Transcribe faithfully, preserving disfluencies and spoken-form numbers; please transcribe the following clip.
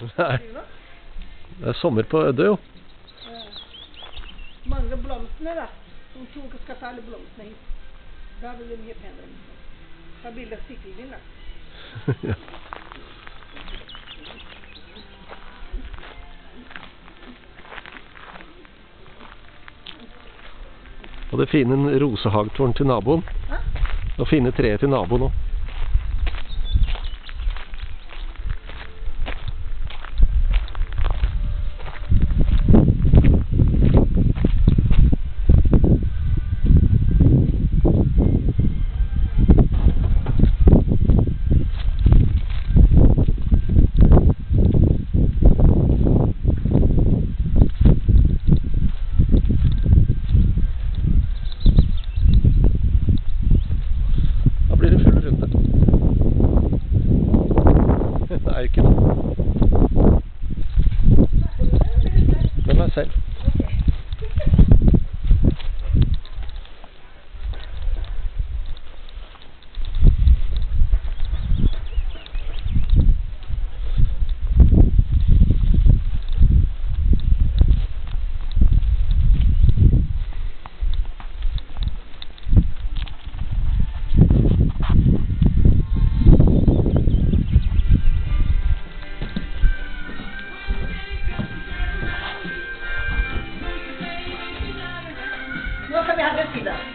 Nei. Det er sommer på Ødø, jo. Ja. Mange blomstene da. Som tror ikke skal ta alle blomstene hit. Da blir det mye penere. Ta bilder av sykkelen din da. Ja. Og det fine en rosehagtårn til naboen. Hæ? Og fine treet til naboen også. Nei, ikke det. Med meg selv. Nå skal vi ha det siden.